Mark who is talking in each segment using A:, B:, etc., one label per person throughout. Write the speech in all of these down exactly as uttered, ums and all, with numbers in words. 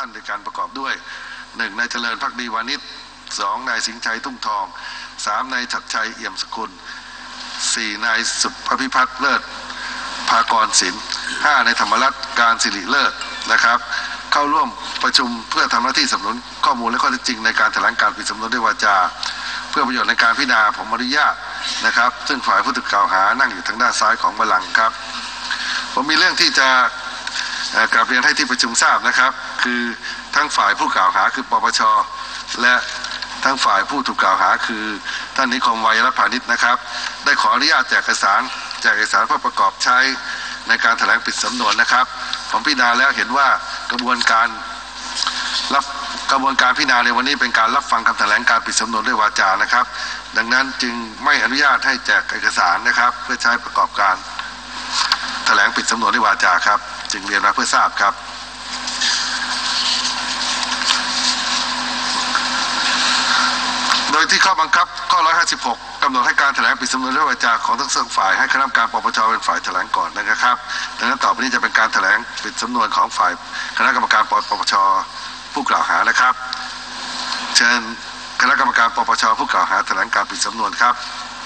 A: ท่านในการประกอบด้วยหนึ่งนายเจริญภักดีวานิชสองนายสิงห์ชัยตุ้งทองสามนายฉัตรชัยเอี่ยมสกุลสี่นายสุภพิพัฒน์เลิศภากรศิลป์ห้านายธรรมรัตน์การสิริเลิศนะครับเข้าร่วมประชุมเพื่อทำหน้าที่สนับสนุนข้อมูลและข้อเท็จจริงในการแถลงการปิดสำนวนด้วยวาจาเพื่อประโยชน์ในการพิจารณาผมอนุญาตนะครับซึ่งฝ่ายผู้ถูกกล่าวหานั่งอยู่ทางด้านซ้ายของบัลลังก์ครับผมมีเรื่องที่จะกราบเรียนให้ที่ประชุมทราบนะครับคือทั้งฝ่ายผู้กล่าวหาคือปปช.และทั้งฝ่ายผู้ถูกกล่าวหาคือท่านนิคมวัยรัตน์พาณิชย์นะครับได้ขออนุญาตแจกเอกสารแจกเอกสารเพื่อประกอบใช้ในการแถลงปิดสำนวนนะครับผมพิจารณาแล้วเห็นว่ากระบวนการรับกระบวนการพิจารณาในวันนี้เป็นการรับฟังคำแถลงการปิดสำนวนด้วยวาจานะครับดังนั้นจึงไม่อนุญาตให้แจกเอกสารนะครับเพื่อใช้ประกอบการแถลงปิดสำนวนด้วยวาจาครับจึงเรียนมาเพื่อทราบครับโดยที่ข้อบังคับข้อหนึ่งร้อยห้าสิบหกกำหนดให้การแถลงปิดสำนวนด้วยวาจาของทั้งสองฝ่ายให้คณะกรรมการปปชเป็นฝ่ายแถลงก่อนนะครับดังนั้นต่อไปนี้จะเป็นการแถลงปิดสำนวนของฝ่ายคณะกรรมการปปชผู้กล่าวหานะครับเชิญคณะกรรมการปปชผู้กล่าวหาแถลงการปิดสำนวนครับ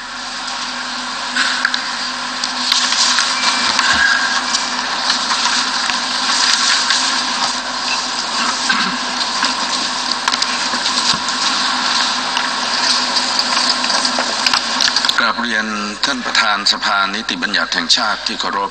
B: กราบเรียนท่านประธานสภานิติบัญญัติแห่งชาติที่เคารพ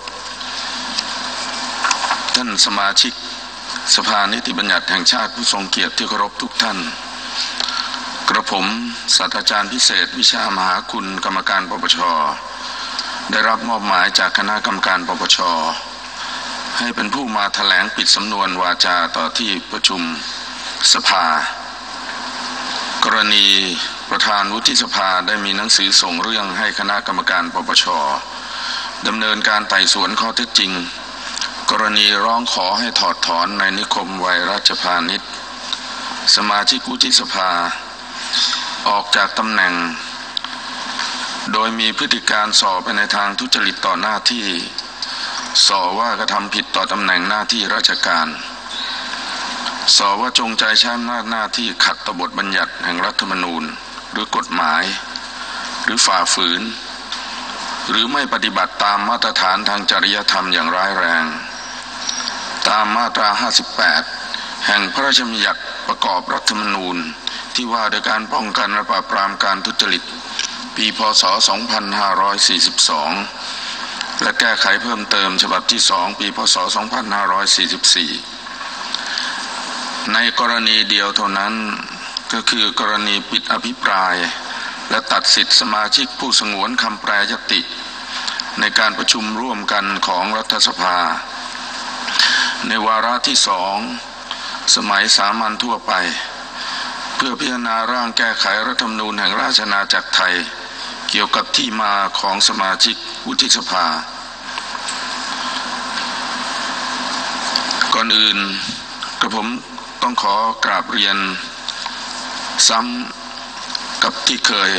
B: ท่านสมาชิกสภานิติบัญญัติแห่งชาติผู้ทรงเกียรติที่เคารพทุกท่านกระผมศาสตราจารย์พิเศษวิชามหาคุณกรรมการปปชได้รับมอบหมายจากคณะกรรมการปปชให้เป็นผู้มาแถลงปิดสำนวนวาจาต่อที่ประชุมสภากรณีประธานวุฒิสภาได้มีหนังสือส่งเรื่องให้คณะกรรมการปปชดำเนินการไต่สวนข้อเท็จจริงกรณีร้องขอให้ถอดถอนนายนิคมวัยรัชพานิชสมาชิกวุฒิสภาออกจากตำแหน่งโดยมีพฤติการส่อไปในทางทุจริตต่อหน้าที่ส่อว่ากระทำผิดต่อตำแหน่งหน้าที่ราชการส่อว่าจงใจใช้อำนาจหน้าที่ขัดต่อบทบัญญัติแห่งรัฐธรรมนูญหรือกฎหมายหรือฝ่าฝืนหรือไม่ปฏิบัติตามมาตรฐานทางจริยธรรมอย่างร้ายแรงตามมาตราห้าสิบแปดแห่งพระราชบัญญัติประกอบรัฐธรรมนูญที่ว่าด้วยการป้องกันและปราบปรามการทุจริตปีพ.ศ. สองพันห้าร้อยสี่สิบสองและแก้ไขเพิ่มเติมฉบับที่สองปีพ.ศ. สองพันห้าร้อยสี่สิบสี่ในกรณีเดียวเท่านั้นก็คือกรณีปิดอภิปรายและตัดสิทธิสมาชิกผู้สงวนคำแปรยติในการประชุมร่วมกันของรัฐสภาในวาระที่สองสมัยสามัญทั่วไปเพื่อพิจารณาร่างแก้ไขรัฐธรรมนูญแห่งราชอาณาจักรไทยเกี่ยวกับที่มาของสมาชิกวุฒิสภาก่อนอื่นกระผมต้องขอกราบเรียนซ้ำกับที่เคย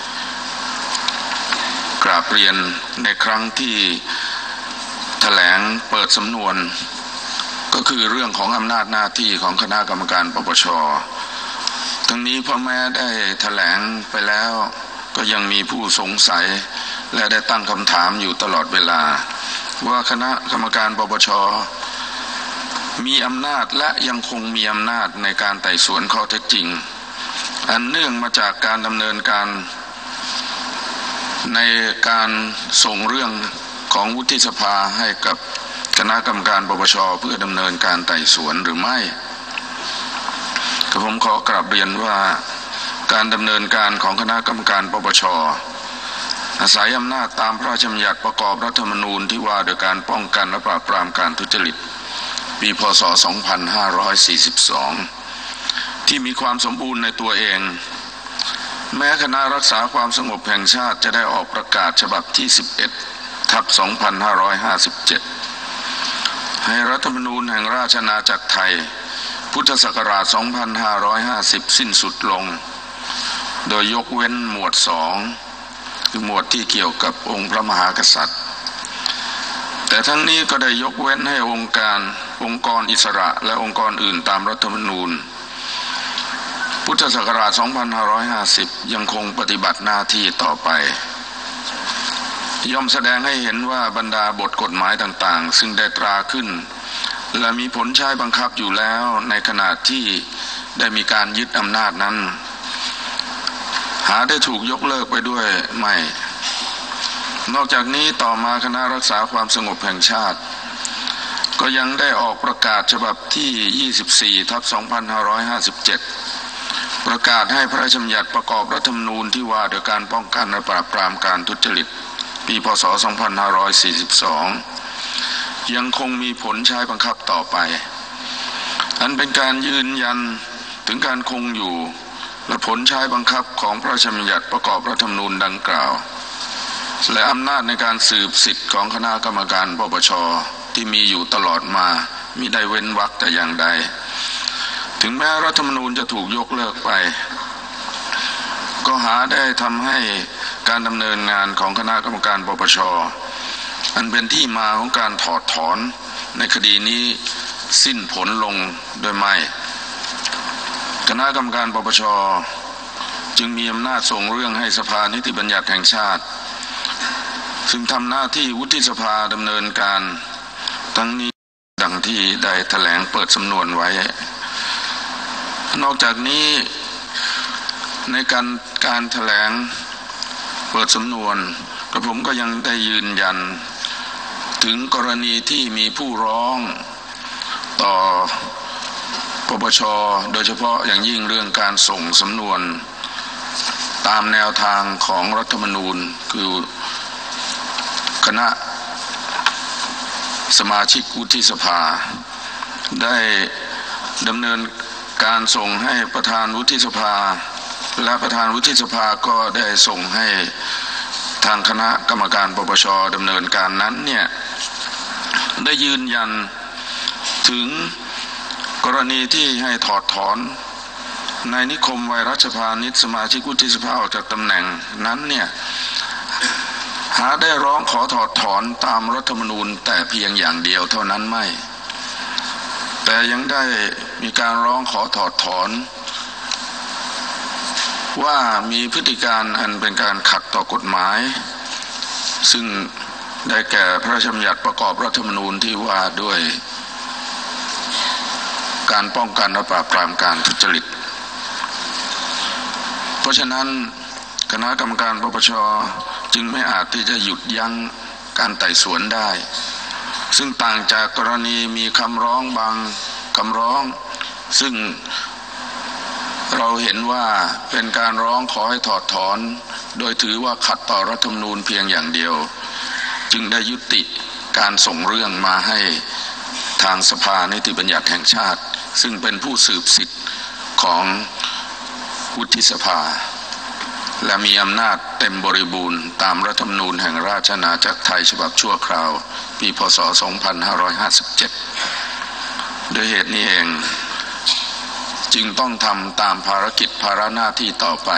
B: กราบเรียนในครั้งที่แถลงเปิดสำนวนก็คือเรื่องของอำนาจหน้าที่ของคณะกรรมการปปชทั้งนี้พ่อแม่ได้แถลงไปแล้วก็ยังมีผู้สงสัยและได้ตั้งคำถามอยู่ตลอดเวลาว่าคณะกรรมการปปชมีอำนาจและยังคงมีอำนาจในการไต่สวนข้อเท็จจริงอันเนื่องมาจากการดำเนินการในการส่งเรื่องของวุฒิสภาให้กับคณะกรรมการปปชเพื่อดำเนินการไต่สวนหรือไม่กระผมขอกราบเรียนว่าการดำเนินการของคณะกรรมการปปชอาศัยอำนาจตามพระราชบัญญัติประกอบรัฐธรรมนูญที่ว่าโดยการป้องกันและปราบปรามการทุจริตปีพ.ศ. สองพันห้าร้อยสี่สิบสองที่มีความสมบูรณ์ในตัวเองแม้คณะรักษาความสงบแห่งชาติจะได้ออกประกาศฉบับที่สิบเอ็ดทับสองพันห้าร้อยห้าสิบเจ็ดให้รัฐธรรมนูญแห่งราชอาณาจักรไทยพุทธศักราชสองพันห้าร้อยห้าสิบสิ้นสุดลงโดยยกเว้นหมวดสองคือหมวดที่เกี่ยวกับองค์พระมหากษัตริย์แต่ทั้งนี้ก็ได้ยกเว้นให้องค์การองค์กรอิสระและองค์กรอื่นตามรัฐธรรมนูญพุทธศักราช สองพันห้าร้อยห้าสิบ ยังคงปฏิบัติหน้าที่ต่อไปย่อมแสดงให้เห็นว่าบรรดาบทกฎหมายต่างๆซึ่งได้ตราขึ้นและมีผลใช้บังคับอยู่แล้วในขณะที่ได้มีการยึดอำนาจนั้นหาได้ถูกยกเลิกไปด้วยไม่นอกจากนี้ต่อมาคณะรักษาความสงบแห่งชาติก็ยังได้ออกประกาศฉบับที่ ยี่สิบสี่ ทับ สองพันห้าร้อยห้าสิบเจ็ด ประกาศให้พระราชบัญญัติประกอบรัฐธรรมนูญที่ว่าด้วยการป้องกันและปราบปรามการทุจริตปีพ.ศ. สองพันห้าร้อยสี่สิบสอง ยังคงมีผลใช้บังคับต่อไปอันเป็นการยืนยันถึงการคงอยู่และผลใช้บังคับของพระราชบัญญัติประกอบรัฐธรรมนูญดังกล่าวและอำนาจในการสืบสิทธิของคณะกรรมการปปช.ที่มีอยู่ตลอดมามิได้เว้นวรรคแต่อย่างใดถึงแม้รัฐธรรมนูญจะถูกยกเลิกไปก็หาได้ทำให้การดำเนินงานของคณะกรรมการปปช.อันเป็นที่มาของการถอดถอนในคดีนี้สิ้นผลลงโดยไม่คณะกรรมการปปช.จึงมีอำนาจส่งเรื่องให้สภานิติบัญญัติแห่งชาติซึ่งทำหน้าที่วุฒิสภาดำเนินการทั้งนี้ดังที่ได้แถลงเปิดสำนวนไว้นอกจากนี้ในการการแถลงเปิดสำนวนกระผมก็ยังได้ยืนยันถึงกรณีที่มีผู้ร้องต่อปปช.โดยเฉพาะอย่างยิ่งเรื่องการส่งสำนวนตามแนวทางของรัฐธรรมนูญคือคณะสมาชิกวุฒิสภาได้ดำเนินการส่งให้ประธานวุฒิสภาและประธานวุฒิสภาก็ได้ส่งให้ทางคณะกรรมการปปช.ดำเนินการนั้นเนี่ยได้ยืนยันถึงกรณีที่ให้ถอดถอนนายนิคมไวรัชพานิชสมาชิกวุฒิสภาออกจากตำแหน่งนั้นเนี่ยหาได้ร้องขอถอดถอนตามรัฐธรรมนูญแต่เพียงอย่างเดียวเท่านั้นไม่แต่ยังได้มีการร้องขอถอดถอนว่ามีพฤติการอันเป็นการขัดต่อกฎหมายซึ่งได้แก่พระราชบัญญัติประกอบรัฐธรรมนูญที่ว่าด้วยการป้องกันและปราบปรามการทุจริตเพราะฉะนั้นคณะกรรมการปปช.จึงไม่อาจที่จะหยุดยั้งการไต่สวนได้ซึ่งต่างจากกรณีมีคำร้องบางคำร้องซึ่งเราเห็นว่าเป็นการร้องขอให้ถอดถอนโดยถือว่าขัดต่อรัฐธรรมนูญเพียงอย่างเดียวจึงได้ยุติการส่งเรื่องมาให้ทางสภานิติบัญญัติแห่งชาติซึ่งเป็นผู้สืบสิทธิ์ของวุฒิสภาและมีอำนาจเต็มบริบูรณ์ตามรัฐธรรมนูญแห่งราชอาณาจักรไทยฉบับชั่วคราวปีพ.ศ. สองพันห้าร้อยห้าสิบเจ็ดด้วยเหตุนี้เองจึงต้องทำตามภารกิจภาระหน้าที่ต่อไป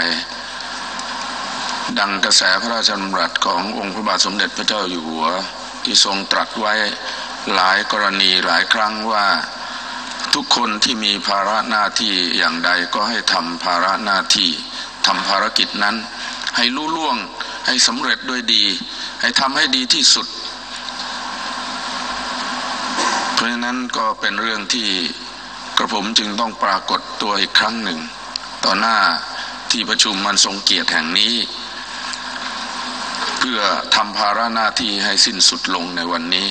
B: ดังกระแสพระราชดำรัสขององค์พระบาทสมเด็จพระเจ้าอยู่หัวที่ทรงตรัสไว้หลายกรณีหลายครั้งว่าทุกคนที่มีภาระหน้าที่อย่างใดก็ให้ทำภาระหน้าที่ทำภารกิจนั้นให้ลุล่วงให้สำเร็จด้วยดีให้ทำให้ดีที่สุดเพราะฉะนั้นก็เป็นเรื่องที่กระผมจึงต้องปรากฏตัวอีกครั้งหนึ่งต่อหน้าที่ประชุมมันทรงเกียรติแห่งนี้เพื่อทำภาระหน้าที่ให้สิ้นสุดลงในวันนี้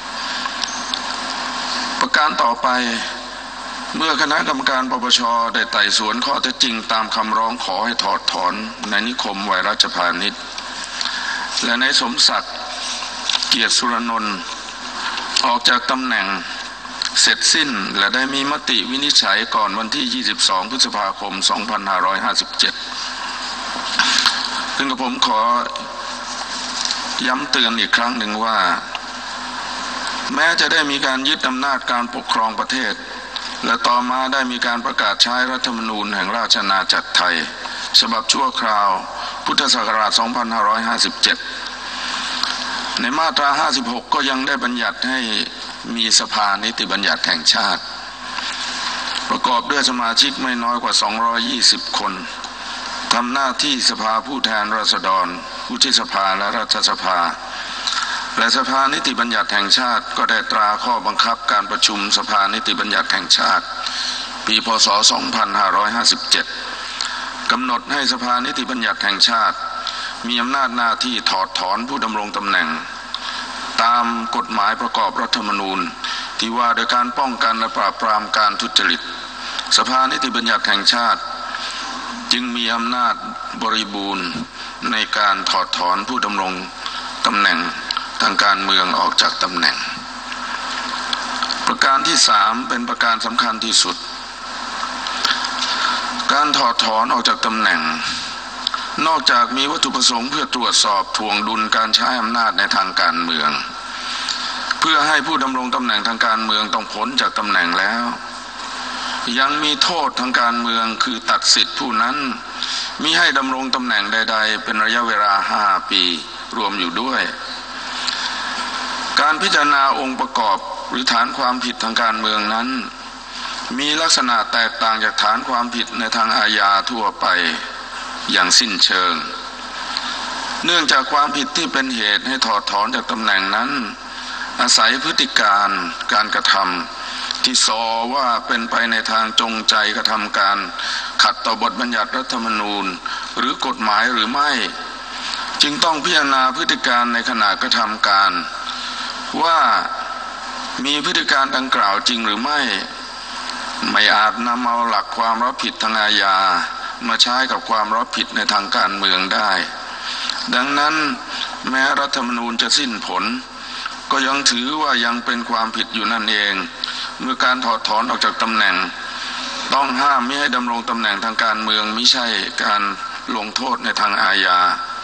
B: ประการต่อไปเมื่อคณะกรรมการปปช.ได้ไต่สวนข้อเท็จจริงตามคำร้องขอให้ถอดถอนนายนิคมไวรัชพานิชและนายสมศักดิ์เกียรติสุรนนท์ออกจากตำแหน่งเสร็จสิ้นและได้มีมติวินิจฉัยก่อนวันที่ยี่สิบสองพฤษภาคมสองพันห้าร้อยห้าสิบเจ็ดซึ่งกับผมขอย้ำเตือนอีกครั้งหนึ่งว่าแม้จะได้มีการยึดอำนาจการปกครองประเทศและต่อมาได้มีการประกาศใช้รัฐธรรมนูญแห่งราชอาณาจักรไทยฉบับชั่วคราวพุทธศักราชสองพันห้าร้อยห้าสิบเจ็ดในมาตราห้าสิบหกก็ยังได้บัญญัติให้มีสภานิติบัญญัติแห่งชาติประกอบด้วยสมาชิกไม่น้อยกว่าสองร้อยยี่สิบคนทำหน้าที่สภาผู้แทนราษฎรวุฒิสภาและรัฐสภาและสภานิติบัญญัติแห่งชาติก็ได้ตราข้อบังคับการประชุมสภานิติบัญญัติแห่งชาติปีพ.ศ. สองพันห้าร้อยห้าสิบเจ็ดกำหนดให้สภานิติบัญญัติแห่งชาติมีอำนาจหน้าที่ถอดถอนผู้ดำรงตำแหน่งตามกฎหมายประกอบรัฐธรรมนูญที่ว่าโดยการป้องกันและปราบปรามการทุจริตสภานิติบัญญัติแห่งชาติจึงมีอำนาจบริบูรณ์ในการถอดถอนผู้ดำรงตำแหน่งทางการเมืองออกจากตำแหน่งประการที่สามเป็นประการสำคัญที่สุดการถอดถอนออกจากตำแหน่งนอกจากมีวัตถุประสงค์เพื่อตรวจสอบทวงดุลการใช้อำนาจในทางการเมืองเพื่อให้ผู้ดำรงตำแหน่งทางการเมืองต้องพ้นจากตำแหน่งแล้วยังมีโทษทางการเมืองคือตัดสิทธิผู้นั้นมิให้ดำรงตำแหน่งใดๆเป็นระยะเวลาห้าปีรวมอยู่ด้วยการพิจารณาองค์ประกอบหรือฐานความผิดทางการเมืองนั้นมีลักษณะแตกต่างจากฐานความผิดในทางอาญาทั่วไปอย่างสิ้นเชิงเนื่องจากความผิดที่เป็นเหตุให้ถอดถอนจากตำแหน่งนั้นอาศัยพฤติการการกระทำที่ซอว่าเป็นไปในทางจงใจกระทำการขัดต่อบทบัญญัติรัฐธรรมนูญหรือกฎหมายหรือไม่จึงต้องพิจารณาพฤติการในขณะกระทำการว่ามีพฤติการดังกล่าวจริงหรือไม่ไม่อาจนำเอาหลักความรับผิดทางอาญามาใช้กับความรับผิดในทางการเมืองได้ดังนั้นแม้รัฐธรรมนูญจะสิ้นผลก็ยังถือว่ายังเป็นความผิดอยู่นั่นเองเมื่อการถอดถอนออกจากตำแหน่งต้องห้ามไม่ให้ดำรงตำแหน่งทางการเมืองมิใช่การลงโทษในทางอาญา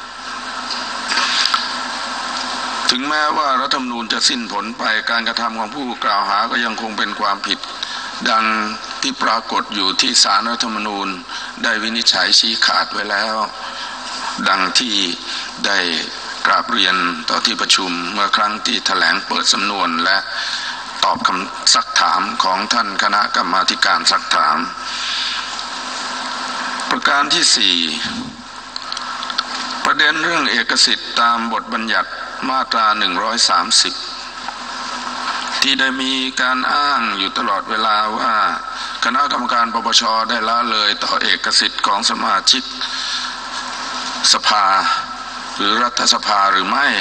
B: ถึงแม้ว่ารัฐธรรมนูญจะสิ้นผลไปการกระทำของผู้กล่าวหาก็ยังคงเป็นความผิดดังที่ปรากฏอยู่ที่ศาลรัฐธรรมนูญได้วินิจฉัยชี้ขาดไว้แล้วดังที่ได้กราบเรียนต่อที่ประชุมเมื่อครั้งที่แถลงเปิดสำนวนและตอบคำซักถามของท่านคณะกรรมาธิการซักถามประการที่สี่ประเด็นเรื่องเอกสิทธิ์ตามบทบัญญัติมาตราหนึ่งร้อยสามสิบที่ได้มีการอ้างอยู่ตลอดเวลาว่าคณะกรรมการปปช.ได้ละเลยต่อเอกสิทธิ์ของสมาชิกสภาหรือรัฐสภาหรือไม่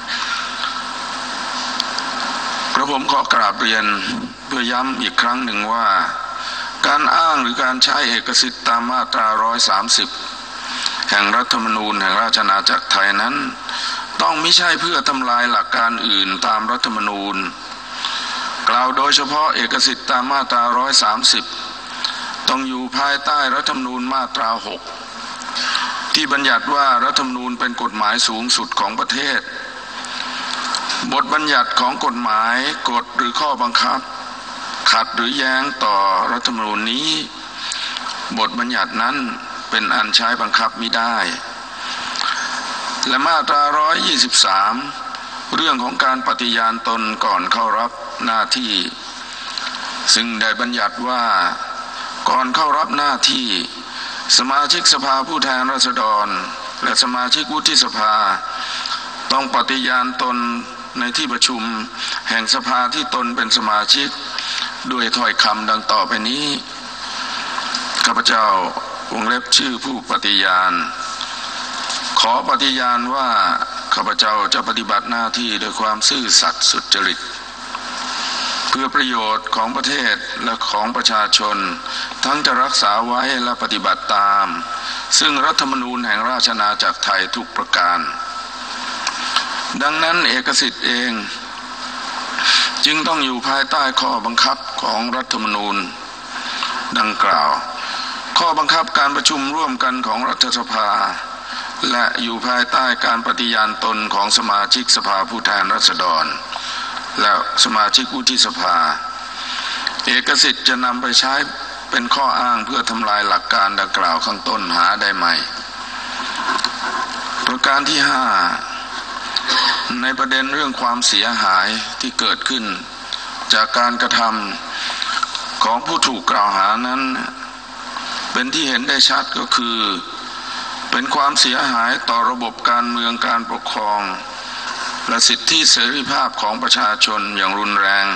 B: กระผมขอกราบเรียนเพื่อย้ำอีกครั้งหนึ่งว่าการอ้างหรือการใช้เอกสิทธิ์ตามมาตราหนึ่งร้อยสามสิบแห่งรัฐธรรมนูญแห่งราชอาณาจักรไทยนั้นต้องไม่ใช่เพื่อทำลายหลักการอื่นตามรัฐธรรมนูญกล่าวโดยเฉพาะเอกสิทธิ์ตามมาตราหนึ่งร้อยสามสิบต้องอยู่ภายใต้รัฐธรรมนูญมาตราหกที่บัญญัติว่ารัฐธรรมนูญเป็นกฎหมายสูงสุดของประเทศบทบัญญัติของกฎหมายกฎหรือข้อบังคับขัดหรือแย้งต่อรัฐธรรมนูญนี้บทบัญญัตินั้นเป็นอันใช้บังคับมิได้และมาตราหนึ่งร้อยยี่สิบสามเรื่องของการปฏิญาณตนก่อนเข้ารับหน้าที่ซึ่งได้บัญญัติว่าก่อนเข้ารับหน้าที่สมาชิกสภาผู้แทนราษฎรและสมาชิกวุฒิสภาต้องปฏิญาณตนในที่ประชุมแห่งสภาที่ตนเป็นสมาชิกด้วยถ้อยคำดังต่อไปนี้ข้าพเจ้าวงเล็บชื่อผู้ปฏิญาณขอปฏิญาณว่าข้าพเจ้าจะปฏิบัติหน้าที่ด้วยความซื่อสัตย์สุจริตเพื่อประโยชน์ของประเทศและของประชาชนทั้งจะรักษาไว้และปฏิบัติตามซึ่งรัฐธรรมนูญแห่งราชอาณาจักรไทยทุกประการดังนั้นเอกสิทธิ์เองจึงต้องอยู่ภายใต้ข้อบังคับของรัฐธรรมนูญดังกล่าวข้อบังคับการประชุมร่วมกันของรัฐสภาและอยู่ภายใต้การปฏิญาณตนของสมาชิกสภาผู้แทนราษฎรและสมาชิกวุฒิสภาเอกสิทธิ์จะนำไปใช้เป็นข้ออ้างเพื่อทำลายหลักการดังกล่าวข้างต้นหาได้ไหมประการที่ห้าในประเด็นเรื่องความเสียหายที่เกิดขึ้นจากการกระทำของผู้ถูกกล่าวหานั้นเป็นที่เห็นได้ชัดก็คือเป็นความเสียหายต่อระบบการเมืองการปกครองและสิทธิเสรีภาพของประชาชนอย่างรุนแรง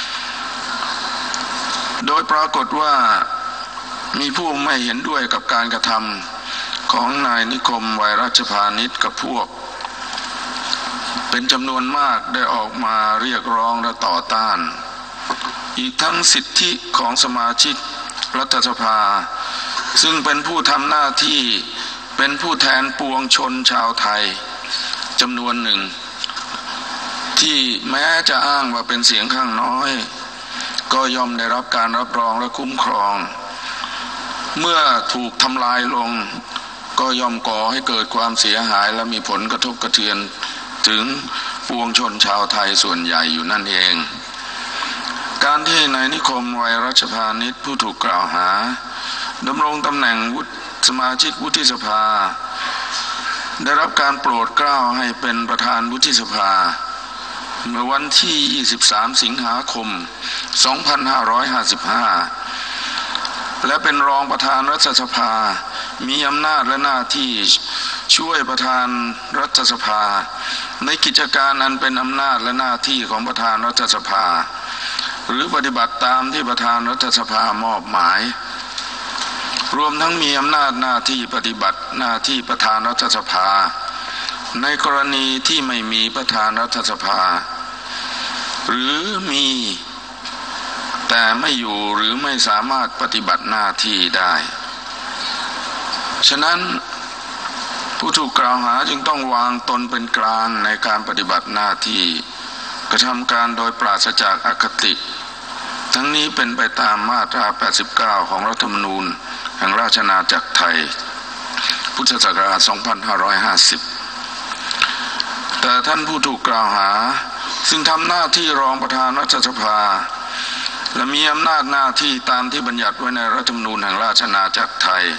B: โดยปรากฏว่ามีผู้ไม่เห็นด้วยกับการกระทำของนายนิคมไวรัชพานิชกับพวกเป็นจำนวนมากได้ออกมาเรียกร้องและต่อต้านอีกทั้งสิทธิของสมาชิกรัฐสภาซึ่งเป็นผู้ทำหน้าที่เป็นผู้แทนปวงชนชาวไทยจำนวนหนึ่งที่แม้จะอ้างว่าเป็นเสียงข้างน้อยก็ย่อมได้รับการรับรองและคุ้มครองเมื่อถูกทำลายลงก็ย่อมก่อให้เกิดความเสียหายและมีผลกระทบกระเทือนถึงปวงชนชาวไทยส่วนใหญ่อยู่นั่นเองการที่นายนิคมไวรัชพานิชผู้ถูกกล่าวหาดำรงตำแหน่งสมาชิกวุฒิสภาได้รับการโปรดเกล้าให้เป็นประธานวุฒิสภาเมื่อวันที่ยี่สิบสามสิงหาคมสองพันห้าร้อยห้าสิบห้าและเป็นรองประธานรัฐสภามีอำนาจและหน้าที่ช่วยประธานรัฐสภาในกิจการอันเป็นอำนาจและหน้าที่ของประธานรัฐสภาหรือปฏิบัติตามที่ประธานรัฐสภามอบหมายรวมทั้งมีอำนาจหน้าที่ปฏิบัติหน้าที่ประธานรัฐสภาในกรณีที่ไม่มีประธานรัฐสภาหรือมีแต่ไม่อยู่หรือไม่สามารถปฏิบัติหน้าที่ได้ฉะนั้นผู้ถูกกล่าวหาจึงต้องวางตนเป็นกลางในการปฏิบัติหน้าที่กระทำการโดยปราศจากอคติทั้งนี้เป็นไปตามมาตราแปดสิบเก้าของรัฐธรรมนูญแห่งราชอาณาจักรไทยพุทธศักราชสองพันห้าร้อยห้าสิบแต่ท่านผู้ถูกกล่าวหาซึ่งทำหน้าที่รองประธานรัฐสภาและมีอำนาจหน้าที่ตามที่บัญญัติไว้ในรัฐธรรมนูญแห่งราชอาณาจักรไทย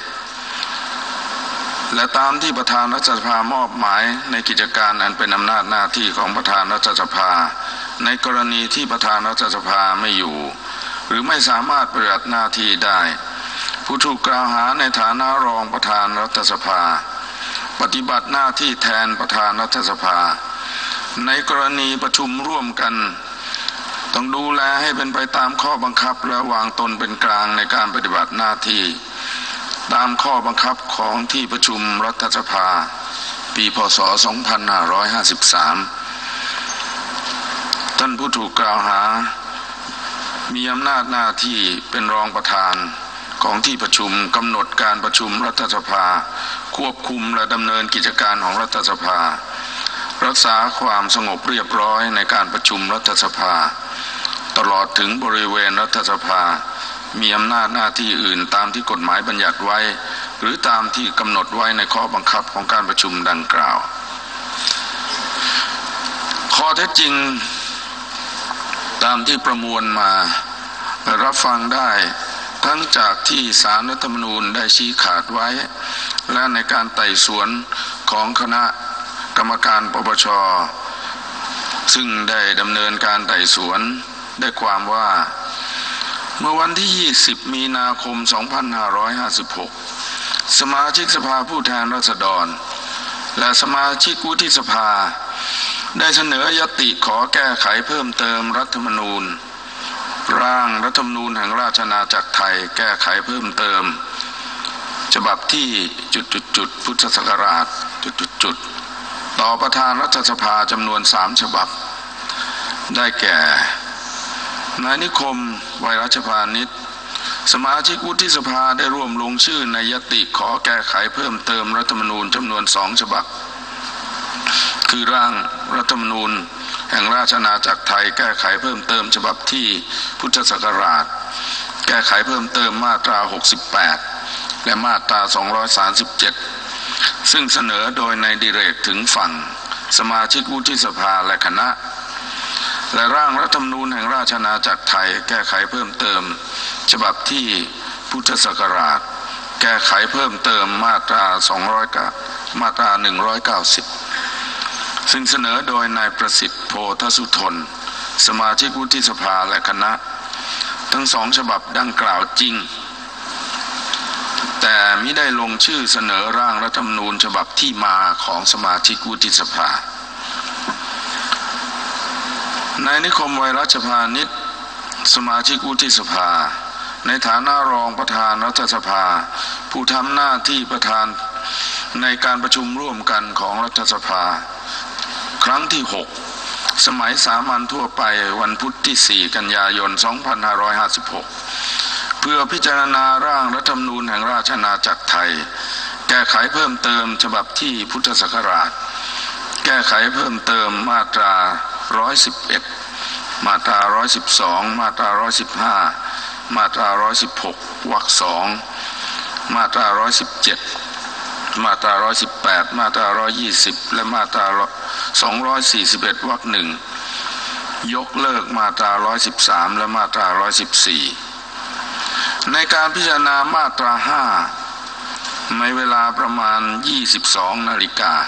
B: และตามที่ประธานรัฐสภามอบหมายในกิจการอันเป็นอำนาจหน้าที่ของประธานรัฐสภาในกรณีที่ประธานรัฐสภาไม่อยู่หรือไม่สามารถปฏิบัติหน้าที่ได้ผู้ถูกกล่าวหาในฐานะรองประธานรัฐสภาปฏิบัติหน้าที่แทนประธานรัฐสภาในกรณีประชุมร่วมกันต้องดูแลให้เป็นไปตามข้อบังคับและวางตนเป็นกลางในการปฏิบัติหน้าที่ตามข้อบังคับของที่ประชุมรัฐสภาปีพ.ศ. สองพันห้าร้อยห้าสิบสามท่านผู้ถูกกล่าวหามีอำนาจหน้าที่เป็นรองประธานของที่ประชุมกำหนดการประชุมรัฐสภาควบคุมและดำเนินกิจการของรัฐสภารักษาความสงบเรียบร้อยในการประชุมรัฐสภาตลอดถึงบริเวณรัฐสภามีอำนาจหน้าที่อื่นตามที่กฎหมายบัญญัติไว้หรือตามที่กำหนดไว้ในข้อบังคับของการประชุมดังกล่าวข้อเท็จจริงตามที่ประมวลมารับฟังได้ทั้งจากที่ศาลรัฐธรรมนูญได้ชี้ขาดไว้และในการไต่สวนของคณะกรรมการปปช.ซึ่งได้ดำเนินการไต่สวนได้ความว่าเมื่อวันที่ยี่สิบมีนาคมสองพันห้าร้อยห้าสิบหกสมาชิกสภาผู้แทนราษฎรและสมาชิกวุฒิสภาได้เสนอยติขอแก้ไขเพิ่มเติมรัฐธรรมนูญร่างรัฐธรรมนูญแห่งราชอาณาจักรไทยแก้ไขเพิ่มเติมฉบับที่จุดๆพุทธศักราชจุดๆต่อประธานรัฐสภาจำนวนสามฉบับได้แก่นายนิคมไวรัชพานิชสมาชิกวุฒิสภาได้ร่วมลงชื่อในยติขอแก้ไขเพิ่มเติมรัฐธรรมนูญจำนวนสองฉบับคือร่างรัฐธรรมนูญแห่งราชอาณาจักรไทยแก้ไขเพิ่มเติมฉบับที่พุทธศักราชแก้ไขเพิ่มเติมมาตราหกสิบแปดและมาตราสองร้อยสามสิบเจ็ดซึ่งเสนอโดยนายดิเรกถึงฝั่งสมาชิกวุฒิสภาและคณะและร่างรัฐธรรมนูญแห่งราชอาณาจักรไทยแก้ไขเพิ่มเติมฉบับที่พุทธศักราชแก้ไขเพิ่มเติมมาตราสองร้อยมาตราหนึ่งร้อยเก้าสิบซึ่งเสนอโดยนายประสิทธิ์โพธสุทนสมาชิกวุฒิสภาและคณะทั้งสองฉบับดังกล่าวจริงแต่มิได้ลงชื่อเสนอร่างรัฐธรรมนูญฉบับที่มาของสมาชิกวุฒิสภานายนิคม ไวรัชพานิชสมาชิกวุฒิสภาในฐานะรองประธานรัฐสภาผู้ทำหน้าที่ประธานในการประชุมร่วมกันของรัฐสภาครั้งที่หกสมัยสามัญทั่วไปวันพุธที่สี่กันยายนสองพันห้าร้อยห้าสิบหกเพื่อพิจารณาร่างรัฐธรรมนูญแห่งราชอาณาจักรไทยแก้ไขเพิ่มเติมฉบับที่พุทธศักราชแก้ไขเพิ่มเติมมาตราหนึ่งร้อยสิบเอ็ดมาตราหนึ่งร้อยสิบสองมาตราหนึ่งร้อยสิบห้ามาตราหนึ่งร้อยสิบหกวรรคสองมาตราหนึ่งร้อยสิบเจ็ดมาตราหนึ่งร้อยสิบแปดมาตราหนึ่งร้อยยี่สิบและมาตราสองร้อยสี่สิบเอ็ดวรรคหนึ่งยกเลิกมาตราหนึ่งร้อยสิบสามและมาตราหนึ่งร้อยสิบสี่ในการพิจารณามาตราห้าในเวลาประมาณยี่สิบสองนาฬิกา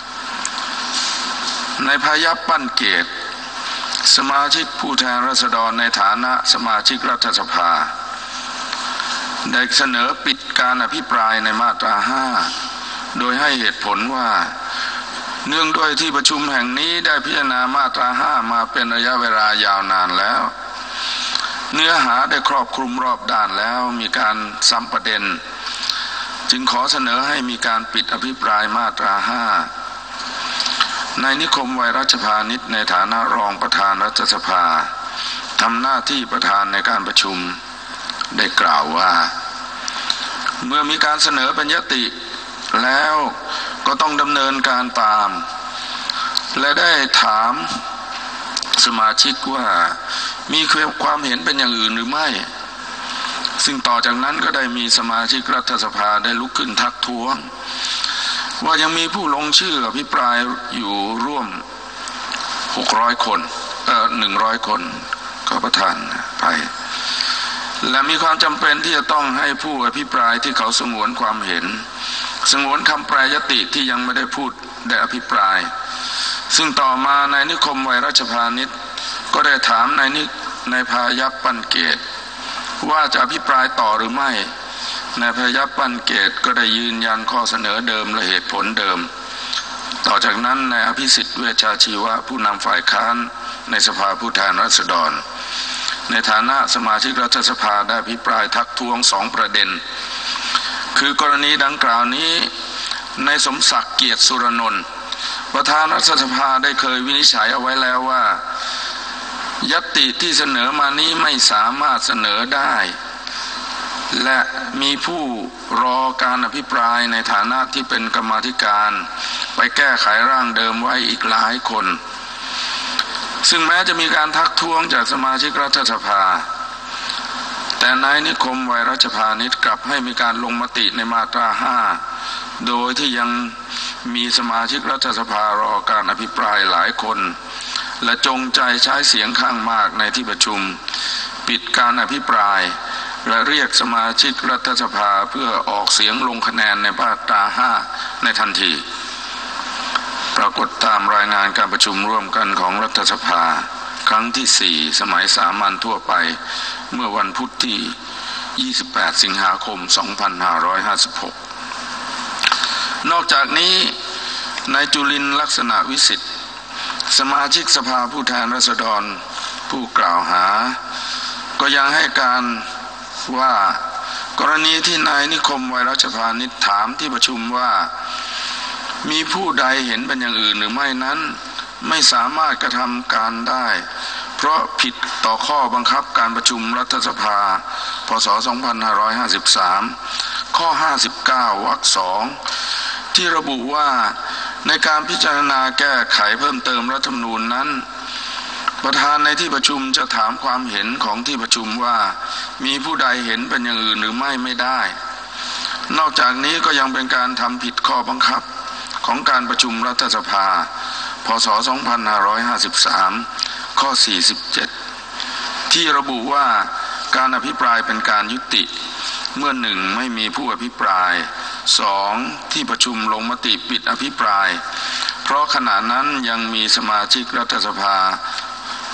B: ในพายัพปั้นเกตสมาชิกผู้แทนราษฎรในฐานะสมาชิกรัฐสภาได้เสนอปิดการอภิปรายในมาตราห้าโดยให้เหตุผลว่าเนื่องด้วยที่ประชุมแห่งนี้ได้พิจารณามาตราห้ามาเป็นระยะเวลายาวนานแล้วเนื้อหาได้ครอบคลุมรอบด้านแล้วมีการซ้ำประเด็นจึงขอเสนอให้มีการปิดอภิปรายมาตราห้านายนิคม ไวรัชพานิชในฐานะรองประธานรัฐสภาทำหน้าที่ประธานในการประชุมได้กล่าวว่าเมื่อมีการเสนอเป็นยติแล้วก็ต้องดำเนินการตามและได้ถามสมาชิกว่ามีความเห็นเป็นอย่างอื่นหรือไม่ซึ่งต่อจากนั้นก็ได้มีสมาชิกรัฐสภาได้ลุกขึ้นทักท้วงว่ายังมีผู้ลงชื่ออภิปรายอยู่ร่วมหกร้อยคนเอ่อหนึ่งร้อยคนก็ประทานไปและมีความจำเป็นที่จะต้องให้ผู้อภิปรายที่เขาสงวนความเห็นสงวนคำแปรยติที่ยังไม่ได้พูดได้อภิปรายซึ่งต่อมานายนิคม ไวรัชพานิชก็ได้ถามนายนินายพายัพปั้นเกตว่าจะอภิปรายต่อหรือไม่นายพายัพปั้นเกตก็ได้ยืนยันข้อเสนอเดิมและเหตุผลเดิมต่อจากนั้นนายอภิสิทธิ์ เวชชาชีวะผู้นำฝ่ายค้านในสภาผู้แทนราษฎรในฐานะสมาชิกรัฐสภาได้อภิปรายทักท้วงสองประเด็นคือกรณีดังกล่าวนี้นายสมศักดิ์เกียรติสุรนนท์ประธานรัฐสภาได้เคยวินิจฉัยเอาไว้แล้วว่าญัตติที่เสนอมานี้ไม่สามารถเสนอได้และมีผู้รอการอภิปรายในฐานะที่เป็นกรรมาธิการไปแก้ไขร่างเดิมไว้อีกหลายคนซึ่งแม้จะมีการทักท้วงจากสมาชิกรัฐสภาแต่นายนิคม ไวรัชพานิชกลับให้มีการลงมติในมาตราห้าโดยที่ยังมีสมาชิกรัฐสภารอการอภิปรายหลายคนและจงใจใช้เสียงข้างมากในที่ประชุมปิดการอภิปรายและเรียกสมาชิกรัฐสภาเพื่อออกเสียงลงคะแนนในมาตราห้าในทันทีปรากฏตามรายงานการประชุมร่วมกันของรัฐสภาครั้งที่สี่สมัยสามัญทั่วไปเมื่อวันพุธที่ยี่สิบแปดสิงหาคมสองพันห้าร้อยห้าสิบหกนอกจากนี้นายจุลินทร์ลักษณะวิสิทธิ์สมาชิกสภาผู้แทนราษฎรผู้กล่าวหาก็ยังให้การว่ากรณีที่นายนิคม ไวรัชพานิชถามที่ประชุมว่ามีผู้ใดเห็นเป็นอย่างอื่นหรือไม่นั้นไม่สามารถกระทำการได้เพราะผิดต่อข้อบังคับการประชุมรัฐสภาพ.ศ. สองพันห้าร้อยห้าสิบสามข้อห้าสิบเก้าวรรคสองที่ระบุว่าในการพิจารณาแก้ไขเพิ่มเติมรัฐธรรมนูญนั้นประธานในที่ประชุมจะถามความเห็นของที่ประชุมว่ามีผู้ใดเห็นเป็นอย่างอื่นหรือไม่ไม่ได้นอกจากนี้ก็ยังเป็นการทำผิดข้อบังคับของการประชุมรัฐสภาพ.ศ. สองพันห้าร้อยห้าสิบสามข้อสี่สิบเจ็ดที่ระบุว่าการอภิปรายเป็นการยุติเมื่อหนึ่งไม่มีผู้อภิปรายสองที่ประชุมลงมติปิดอภิปรายเพราะขณะนั้นยังมีสมาชิกรัฐสภา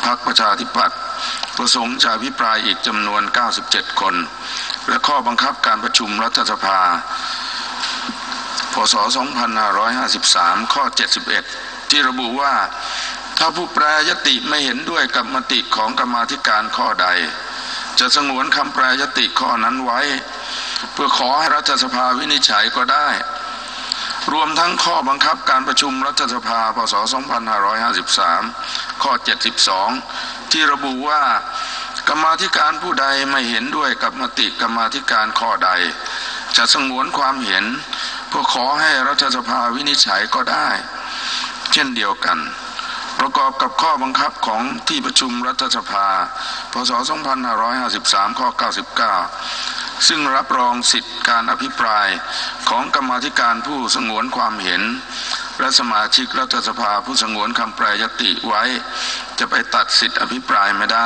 B: พรรคประชาธิปัตย์ประสงค์จะอภิปรายอีกจำนวนเก้าสิบเจ็ดคนและข้อบังคับการประชุมรัฐสภาพ.ศ. สองพันห้าร้อยห้าสิบสามข้อเจ็ดสิบเอ็ดที่ระบุว่าถ้าผู้แปรยติไม่เห็นด้วยกับมติของกรรมาธิการข้อใดจะสงวนคำแปรยติข้อนั้นไว้เพื่อขอให้รัฐสภาวินิจฉัยก็ได้รวมทั้งข้อบังคับการประชุมรัฐสภาพ.ศ. สองพันห้าร้อยห้าสิบสามข้อเจ็ดสิบสองที่ระบุว่ากรรมาธิการผู้ใดไม่เห็นด้วยกับมติกรรมาธิการข้อใดจะสงวนความเห็นเพื่อขอให้รัฐสภาวินิจฉัยก็ได้เช่นเดียวกันประกอบกับข้อบังคับของที่ประชุมรัฐสภาพ.ศ. สองพันห้าร้อยห้าสิบสามข้อเก้าสิบเก้าซึ่งรับรองสิทธิการอภิปรายของกรรมาธิการผู้สงวนความเห็นและสมาชิกรัฐสภาผู้สงวนคำแปรยติไว้จะไปตัดสิทธิอภิปรายไม่ได้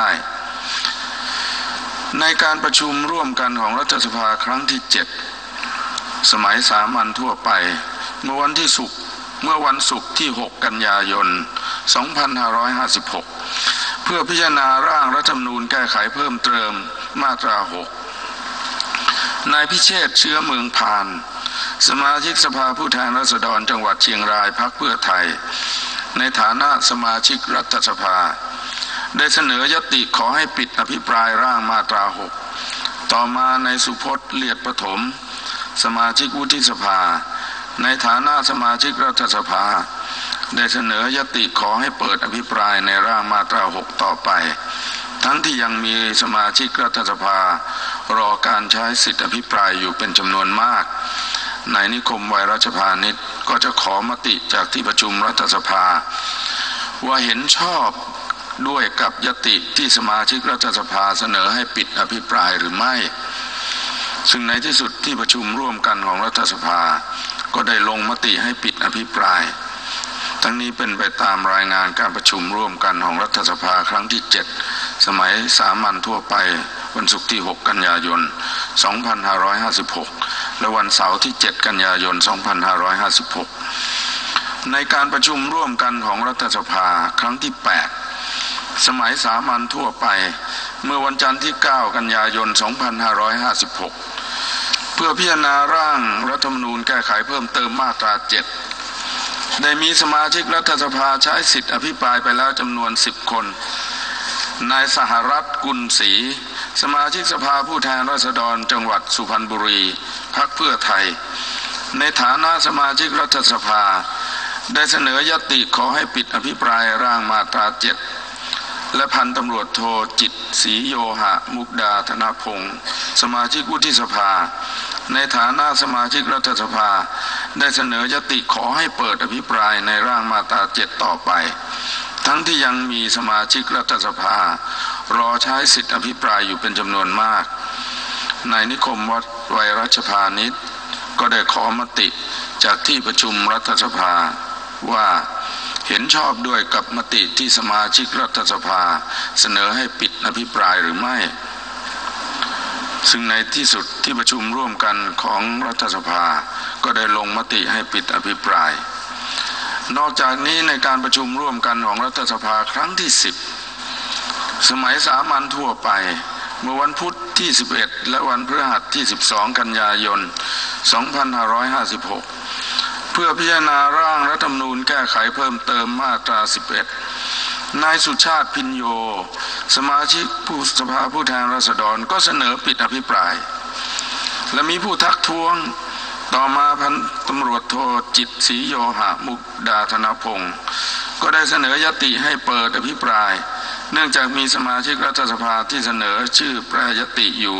B: ในการประชุมร่วมกันของรัฐสภาครั้งที่เจ็ดสมัยสามัญทั่วไปเมื่อวันที่ศุกร์เมื่อวันศุกร์ที่หกกันยายนสองพันห้าร้อยห้าสิบหกเพื่อพิจารณาร่างรัฐธรรมนูญแก้ไขเพิ่มเติมมาตราหกนายพิเชษฐ์เชื้อเมืองพานสมาชิกสภาผู้แทนราษฎรจังหวัดเชียงรายพรรคเพื่อไทยในฐานะสมาชิกรัฐสภาได้เสนอยติขอให้ปิดอภิปรายร่างมาตราหกต่อมาในสุพจน์เลียดประถมสมาชิกวุฒิสภาในฐานะสมาชิกรัฐสภาได้เสนอยติขอให้เปิดอภิปรายในร่างมาตราหกต่อไปทั้งที่ยังมีสมาชิกรัฐสภารอการใช้สิทธิอภิปรายอยู่เป็นจำนวนมากนายนิคม วัยรัชพานิชก็จะขอมติจากที่ประชุมรัฐสภาว่าเห็นชอบด้วยกับยติที่สมาชิกรัฐสภาเสนอให้ปิดอภิปรายหรือไม่ซึ่งในที่สุดที่ประชุมร่วมกันของรัฐสภาก็ได้ลงมติให้ปิดอภิปรายทั้งนี้เป็นไปตามรายงานการประชุมร่วมกันของรัฐสภาครั้งที่เจ็ดสมัยสามัญทั่วไปวันศุกร์ที่หกกันยายนสองพันห้าร้อยห้าสิบหกและวันเสาร์ที่เจ็ดกันยายนสองพันห้าร้อยห้าสิบหกในการประชุมร่วมกันของรัฐสภาครั้งที่แปดสมัยสามัญทั่วไปเมื่อวันจันทร์ที่เก้ากันยายนสองพันห้าร้อยห้าสิบหกเพื่อพิจารณาร่างรัฐธรรมนูญแก้ไขเพิ่มเติมมาตราเจ็ดได้มีสมาชิกรัฐสภาใช้สิทธิอภิปรายไปแล้วจำนวนสิบคนนายสหรัฐกุลศรีสมาชิกสภาผู้แทนราษฎรจังหวัดสุพรรณบุรีพรรคเพื่อไทยในฐานะสมาชิกรัฐสภาได้เสนอยติขอให้ปิดอภิปรายร่างมาตราเจ็ดและพันตำรวจโทจิตรศรีโยหะมุกดาธนพงศ์สมาชิกวุฒิสภาในฐานะสมาชิกรัฐสภาได้เสนอยติขอให้เปิดอภิปรายในร่างมาตราเจ็ดต่อไปทั้งที่ยังมีสมาชิกรัฐสภารอใช้สิทธิอภิปรายอยู่เป็นจำนวนมากนายนิคม วัยรัชพานิชก็ได้ขอมติจากที่ประชุมรัฐสภาว่าเห็นชอบด้วยกับมติที่สมาชิกรัฐสภาเสนอให้ปิดอภิปรายหรือไม่ซึ่งในที่สุดที่ประชุมร่วมกันของรัฐสภาก็ได้ลงมติให้ปิดอภิปรายนอกจากนี้ในการประชุมร่วมกันของรัฐสภาครั้งที่สิบสมัยสามัญทั่วไปเมื่อวันพุธที่สิบเอ็ดและวันพฤหัสที่สิบสองกันยายนสองพันห้าร้อยห้าสิบหกเพื่อพิจารณาร่างรัฐธรรมนูญแก้ไขเพิ่มเติมมาตราสิบเอ็ดนายสุชาติพินโยสมาชิกผู้สภาผู้แทนราษฎรก็เสนอปิดอภิปรายและมีผู้ทักท้วงต่อมาพันตำรวจโทจิตรศรีโยหะมุกดาธนพงศ์ก็ได้เสนอยติให้เปิดอภิปรายเนื่องจากมีสมาชิกรัฐสภาที่เสนอชื่อแปรยติอยู่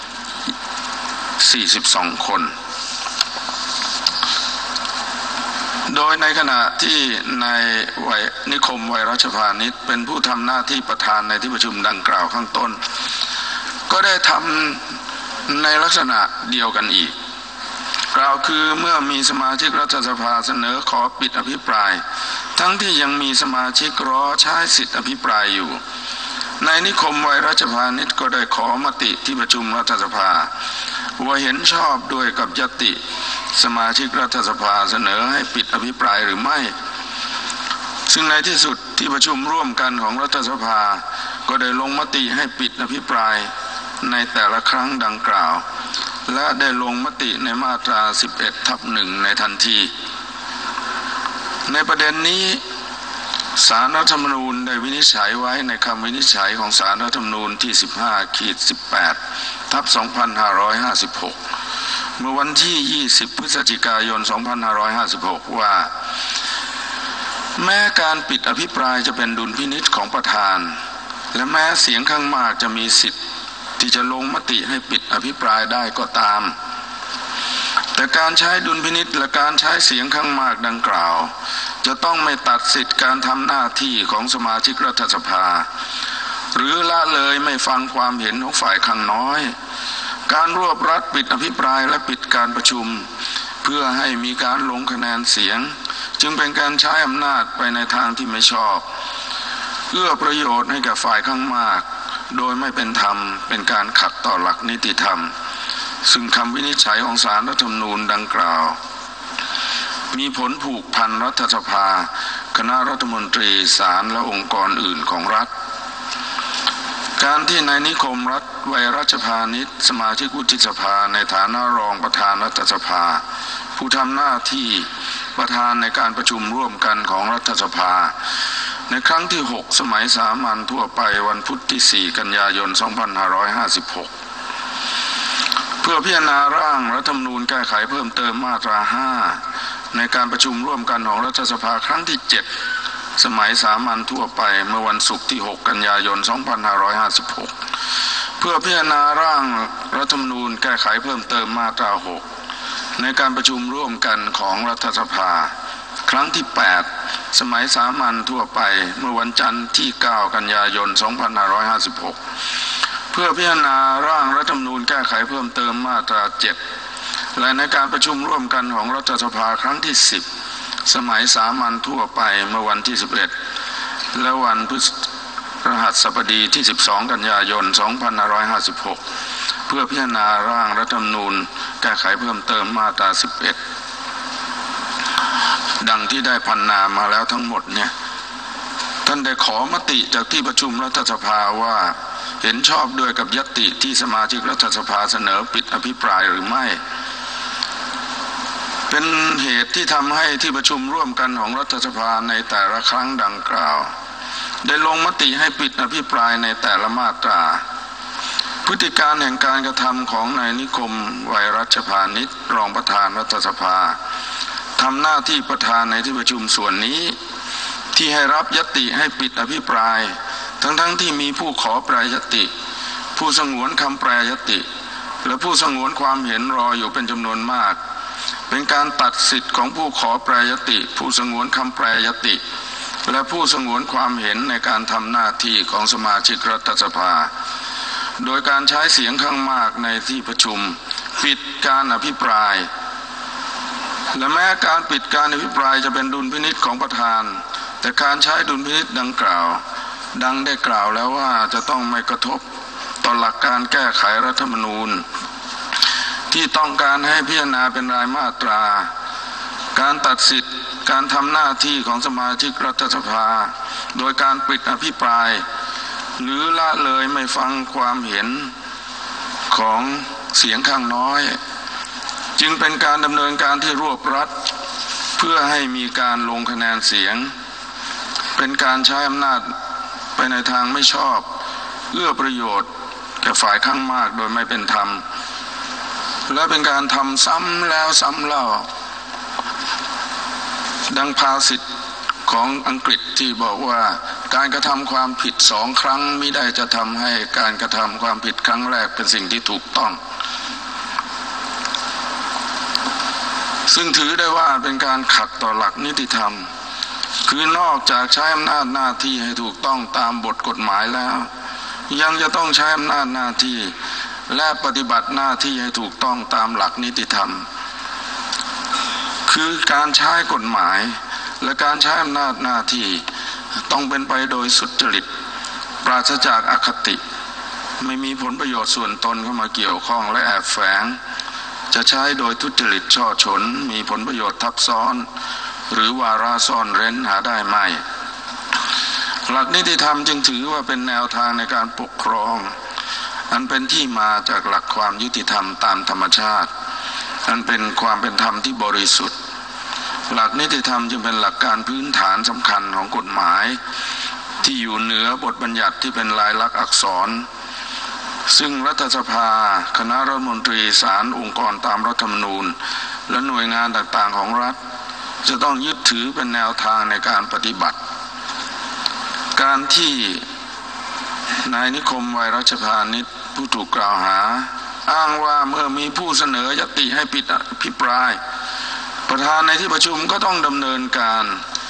B: สี่สิบสองคนโดยในขณะที่นายนิคม วัยรัชพานิชเป็นผู้ทำหน้าที่ประธานในที่ประชุมดังกล่าวข้างต้นก็ได้ทำในลักษณะเดียวกันอีกกล่าวคือเมื่อมีสมาชิกรัฐสภาเสนอขอปิดอภิปรายทั้งที่ยังมีสมาชิกรอใช้สิทธิอภิปรายอยู่นายนิคม วัยรัชพานิชก็ได้ขอมติที่ประชุมรัฐสภาว่าเห็นชอบด้วยกับยติสมาชิกรัฐสภาเสนอให้ปิดอภิปรายหรือไม่ซึ่งในที่สุดที่ประชุมร่วมกันของรัฐสภาก็ได้ลงมติให้ปิดอภิปรายในแต่ละครั้งดังกล่าวและได้ลงมติในมาตราสิบเอ็ดทับหนึ่งในทันทีในประเด็นนี้ศาลรัฐธรรมนูญได้วินิจฉัยไว้ในคำวินิจฉัยของศาลรัฐธรรมนูญที่ สิบห้า สิบแปด ทับ สองพันห้าร้อยห้าสิบหก เมื่อวันที่ ยี่สิบ พฤศจิกายน สองพันห้าร้อยห้าสิบหก ว่าแม้การปิดอภิปรายจะเป็นดุลพินิจของประธานและแม้เสียงข้างมากจะมีสิทธิ์ที่จะลงมติให้ปิดอภิปรายได้ก็ตามแต่การใช้ดุลพินิจและการใช้เสียงข้างมากดังกล่าวจะต้องไม่ตัดสิทธิการทำหน้าที่ของสมาชิกรัฐสภาหรือละเลยไม่ฟังความเห็นของฝ่ายข้างน้อยการรวบรัดปิดอภิปรายและปิดการประชุมเพื่อให้มีการลงคะแนนเสียงจึงเป็นการใช้อำนาจไปในทางที่ไม่ชอบเอื้อประโยชน์ให้กับฝ่ายข้างมากโดยไม่เป็นธรรมเป็นการขัดต่อหลักนิติธรรมซึ่งคำวินิจฉัยของศาลรัฐธรรมนูญดังกล่าวมีผลผูกพันรัฐสภาคณะรัฐมนตรีศาลและองค์กรอื่นของรัฐการที่นายนิคมรัฐไวรัชพานิชสมาชิกวุฒิสภาในฐานะรองประธานรัฐสภาผู้ทำหน้าที่ประธานในการประชุมร่วมกันของรัฐสภาในครั้งที่หกสมัยสามัญทั่วไปวันพุธที่สี่กันยายนสองพันห้าร้อยห้าสิบหกเพื่อพิจารณาร่างรัฐธรรมนูญแก้ไขเพิ่มเติมมาตราห้าในการประชุมร่วมกันของรัฐสภาครั้งที่เจ็ดสมัยสามัญทั่วไปเมื่อวันศุกร์ที่หกกันยายนสองพันห้าร้อยห้าสิบหกเพื่อพิจารณาร่างรัฐธรรมนูญแก้ไขเพิ่มเติมมาตราหกในการประชุมร่วมกันของรัฐสภาครั้งที่แปดสมัยสามัญทั่วไปเมื่อวันจันทร์ที่เก้ากันยายนสองพันห้าร้อยห้าสิบหกเพื่อพิจารณาร่างรัฐธรรมนูญแก้ไขเพิ่มเติมมาตราเจ็ดและในการประชุมร่วมกันของรัฐสภาครั้งที่สิบสมัยสามัญทั่วไปเมื่อวันที่สิบเอ็ดและวันพฤหัสบดีที่สิบสองกันยายนสองพันห้าร้อยห้าสิบหกเพื่อพิจารณาร่างรัฐธรรมนูญแก้ไขเพิ่มเติมมาตราสิบเอ็ดดังที่ได้พรรณนามาแล้วทั้งหมดเนี่ยท่านได้ขอมติจากที่ประชุมรัฐสภาว่าเห็นชอบด้วยกับญัตติที่สมาชิกรัฐสภาเสนอปิดอภิปรายหรือไม่เป็นเหตุที่ทำให้ที่ประชุมร่วมกันของรัฐสภาในแต่ละครั้งดังกล่าวได้ลงมติให้ปิดอภิปรายในแต่ละมาตราพฤติการแห่งการกระทำของนายนิคมไวรัชพานิชรองประธานรัฐสภาทำหน้าที่ประธานในที่ประชุมส่วนนี้ที่ให้รับญัตติให้ปิดอภิปรายทั้งๆ ท, ที่มีผู้ขอแปรญัตติผู้สงวนคำแปรญัตติและผู้สงวนความเห็นรออยู่เป็นจำนวนมากเป็นการตัดสิทธิ์ของผู้ขอแปรญัตติผู้สงวนคำแปรญัตติและผู้สงวนความเห็นในการทำหน้าที่ของสมาชิกรัฐสภาโดยการใช้เสียงข้างมากในที่ประชุมปิดการอภิปรายและแม้การปิดการอภิปรายจะเป็นดุลพินิจของประธานแต่การใช้ดุลพินิจดังกล่าวดังได้กล่าวแล้วว่าจะต้องไม่กระทบต่อหลักการแก้ไขรัฐธรรมนูญที่ต้องการให้พิจารณาเป็นรายมาตราการตัดสิทธิ์การทำหน้าที่ของสมาชิกรัฐสภาโดยการปิดอภิปรายหรือละเลยไม่ฟังความเห็นของเสียงข้างน้อยจึงเป็นการดำเนินการที่รวบรัดเพื่อให้มีการลงคะแนนเสียงเป็นการใช้อำนาจไปในทางไม่ชอบเอื้อประโยชน์แก่ฝ่ายข้างมากโดยไม่เป็นธรรมและเป็นการทำซ้ำแล้วซ้ำเล่าดังภาษิตของอังกฤษที่บอกว่าการกระทำความผิดสองครั้งมิได้จะทำให้การกระทำความผิดครั้งแรกเป็นสิ่งที่ถูกต้องซึ่งถือได้ว่าเป็นการขัดต่อหลักนิติธรรมคือนอกจากใช้อำนาจหน้าที่ให้ถูกต้องตามบทกฎหมายแล้วยังจะต้องใช้อำนาจหน้าที่และปฏิบัติหน้าที่ให้ถูกต้องตามหลักนิติธรรมคือการใช้กฎหมายและการใช้อำนาจหน้าที่ต้องเป็นไปโดยสุจริตปราศจากอคติไม่มีผลประโยชน์ส่วนตนเข้ามาเกี่ยวข้องและแอบแฝงจะใช้โดยทุจริตช่อฉนมีผลประโยชน์ทับซ้อนหรือวาระซ่อนเร้นหาได้ไม่หลักนิติธรรมจึงถือว่าเป็นแนวทางในการปกครองอันเป็นที่มาจากหลักความยุติธรรมตามธรรมชาติอันเป็นความเป็นธรรมที่บริสุทธิ์หลักนิติธรรมจึงเป็นหลักการพื้นฐานสำคัญของกฎหมายที่อยู่เหนือบทบัญญัติที่เป็นลายลักษณ์อักษรซึ่งรัฐสภาคณะรัฐมนตรีศาลองค์กรตามรัฐธรรมนูญและหน่วยงานต่างๆของรัฐจะต้องยึดถือเป็นแนวทางในการปฏิบัติการที่นายนิคม วัยรัชพานิชผู้ถูกกล่าวหาอ้างว่าเมื่อมีผู้เสนอยติให้ปิดอภิปรายประธานในที่ประชุมก็ต้องดำเนินการ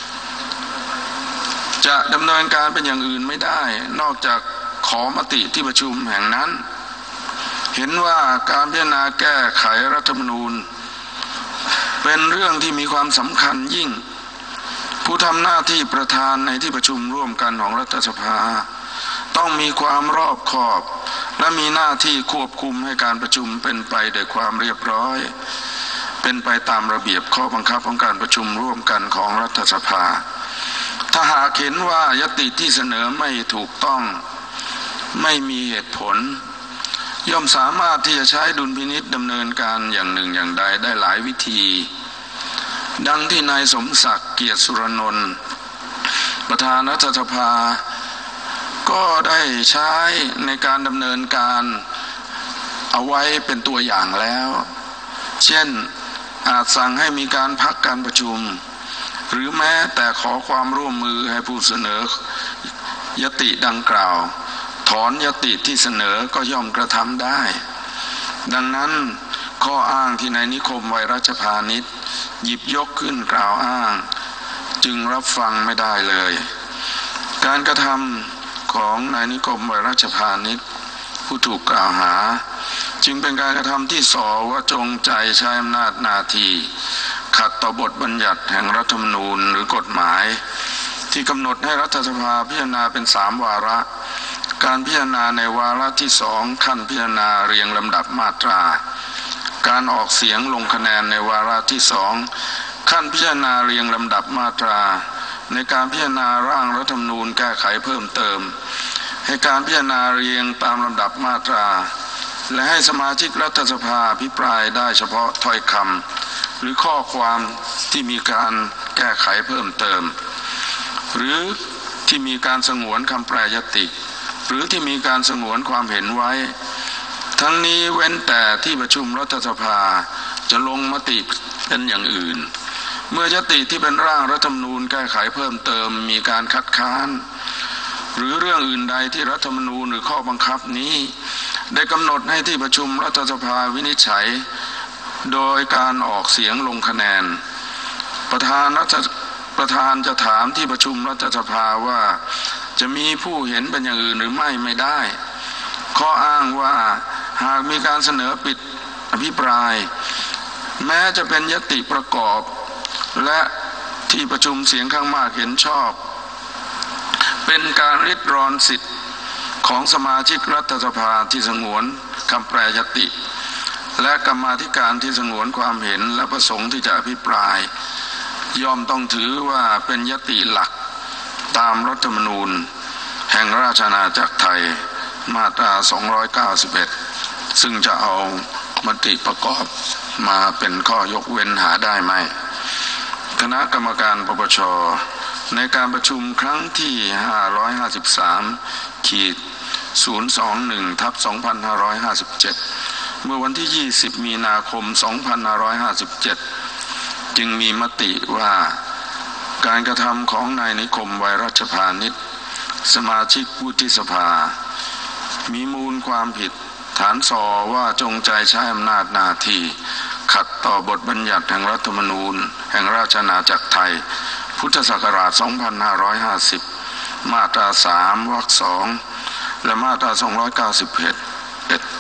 B: จะดำเนินการเป็นอย่างอื่นไม่ได้นอกจากขอมติที่ประชุมแห่งนั้นเห็นว่าการพิจารณาแก้ไขรัฐธรรมนูญเป็นเรื่องที่มีความสำคัญยิ่งผู้ทำหน้าที่ประธานในที่ประชุมร่วมกันของรัฐสภาต้องมีความรอบคอบและมีหน้าที่ควบคุมให้การประชุมเป็นไปด้วยความเรียบร้อยเป็นไปตามระเบียบข้อบังคับของการประชุมร่วมกันของรัฐสภาถ้าหากเห็นว่ายติที่เสนอไม่ถูกต้องไม่มีเหตุผลย่อมสามารถที่จะใช้ดุลพินิจดำเนินการอย่างหนึ่งอย่างใดได้หลายวิธีดังที่นายสมศักดิ์เกียรติสุรนนท์ประธานรัฐสภาก็ได้ใช้ในการดำเนินการเอาไว้เป็นตัวอย่างแล้วเช่นอาจสั่งให้มีการพักการประชุมหรือแม้แต่ขอความร่วมมือให้ผู้เสนอยติดังกล่าวถอนยติที่เสนอก็ย่อมกระทำได้ดังนั้นข้ออ้างที่นายนิคม วัยรัชพานิชหยิบยกขึ้นกล่าวอ้างจึงรับฟังไม่ได้เลยการกระทำของนายนิคม วัยรัชพานิชผู้ถูกกล่าวหาจึงเป็นการกระทำที่ส่อว่าจงใจใช้อำนาจหน้าที่ขัดต่อบทบัญญัติแห่งรัฐธรรมนูญหรือกฎหมายที่กำหนดให้รัฐสภาพิจารณาเป็นสามวาระการพิจารณาในวาระที่สองขั้นพิจารณาเรียงลำดับมาตราการออกเสียงลงคะแนนในวาระที่สองขั้นพิจารณาเรียงลำดับมาตราในการพิจารณาร่างรัฐธรรมนูญแก้ไขเพิ่มเติมให้การพิจารณาเรียงตามลำดับมาตราและให้สมาชิกรัฐสภาอภิปรายได้เฉพาะถ้อยคำหรือข้อความที่มีการแก้ไขเพิ่มเติมหรือที่มีการสงวนคำแปรยติหรือที่มีการสงวนความเห็นไว้ทั้งนี้เว้นแต่ที่ประชุมรัฐสภาจะลงมติเป็นอย่างอื่นเมื่อยติที่เป็นร่างรัฐธรรมนูญแก้ไขเพิ่มเติมมีการคัดค้านหรือเรื่องอื่นใดที่รัฐธรรมนูญหรือข้อบังคับนี้ได้กำหนดให้ที่ประชุมรัฐสภาวินิจฉัยโดยการออกเสียงลงคะแนนประธานรัฐประธานจะถามที่ประชุมรัฐสภาว่าจะมีผู้เห็นเป็นอย่างอื่นหรือไม่ไม่ได้ข้ออ้างว่าหากมีการเสนอปิดอภิปรายแม้จะเป็นยติประกอบและที่ประชุมเสียงข้างมากเห็นชอบเป็นการริดรอนสิทธิ์ของสมาชิกรัฐสภาที่สงวนคำแปรยติและกรรมาธิการที่สงวนความเห็นและประสงค์ที่จะอภิปรายย่อมต้องถือว่าเป็นยติหลักตามรัฐธรรมนูญแห่งราชอาณาจักรไทยมาตราสองร้อยเก้าสิบเอ็ดซึ่งจะเอามติประกอบมาเป็นข้อยกเว้นหาได้ไหมคณะกรรมการปปชในการประชุมครั้งที่ห้าร้อยห้าสิบสามขีดศูนย์สองหนึ่งทับสองพันห้าร้อยห้าสิบเจ็ดเมื่อวันที่ยี่สิบมีนาคมสองพันห้าร้อยห้าสิบเจ็ดจึงมีมติว่าการกระทำของนายนิคม วัยรัชพานิชสมาชิกวุฒิสภามีมูลความผิดฐานส่อว่าจงใจใช้อำนาจหน้าที่ขัดต่อบทบัญญัติแห่งรัฐธรรมนูญแห่งราชอาณาจักรไทยพุทธศักราชสองพันห้าร้อยห้าสิบมาตราสามวรรคสองและมาตราสองร้อยเก้าสิบเอ็ด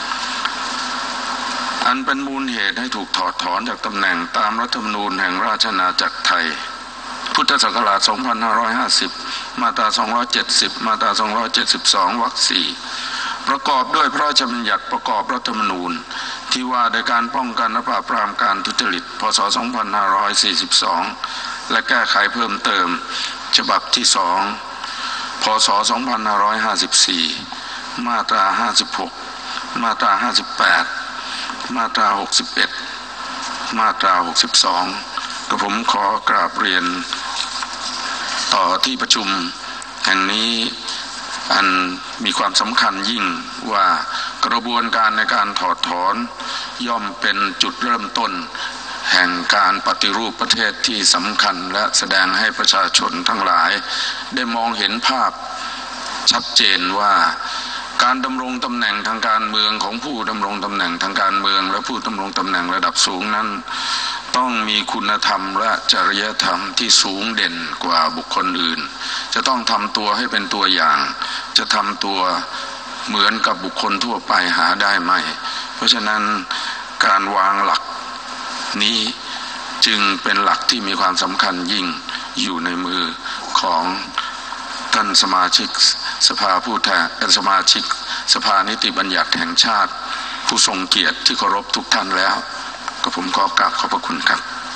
B: อันเป็นมูลเหตุให้ถูกถอดถอนจากตำแหน่งตามรัฐธรรมนูญแห่งราชอาณาจักรไทยพุทธศักราชสองพันห้าร้อยห้าสิบมาตราสองร้อยเจ็ดสิบมาตราสองร้อยเจ็ดสิบสองวรรคสี่ประกอบด้วยพระราชบัญญัติประกอบรัฐธรรมนูญที่ว่าโดยการป้องกันและปราบปรามการทุจริตพ.ศ. สองพันห้าร้อยสี่สิบสองและแก้ไขเพิ่มเติมฉบับที่สองพ.ศ. สองพันห้าร้อยห้าสิบสี่มาตราห้าสิบหกมาตราห้าสิบแปดมาตราหกสิบเอ็ดมาตราหกสิบสองกระผมขอกราบเรียนต่อที่ประชุมแห่งนี้อันมีความสำคัญยิ่งว่ากระบวนการในการถอดถอนย่อมเป็นจุดเริ่มต้นแห่งการปฏิรูปประเทศที่สำคัญและแสดงให้ประชาชนทั้งหลายได้มองเห็นภาพชัดเจนว่าการดำรงตำแหน่งทางการเมืองของผู้ดำรงตำแหน่งทางการเมืองและผู้ดำรงตำแหน่งระดับสูงนั้นต้องมีคุณธรรมและจริยธรรมที่สูงเด่นกว่าบุคคลอื่นจะต้องทำตัวให้เป็นตัวอย่างจะทำตัวเหมือนกับบุคคลทั่วไปหาได้ไหมเพราะฉะนั้นการวางหลักนี้จึงเป็นหลักที่มีความสำคัญยิ่งอยู่ในมือของท่านสมาชิกสภาผู้แทนสมาชิกสภานิติบัญญัติแห่งชาติผู้ทรงเกียรติที่เคารพทุกท่านแล้วก็ผมขอกราบขอบพระคุณครับ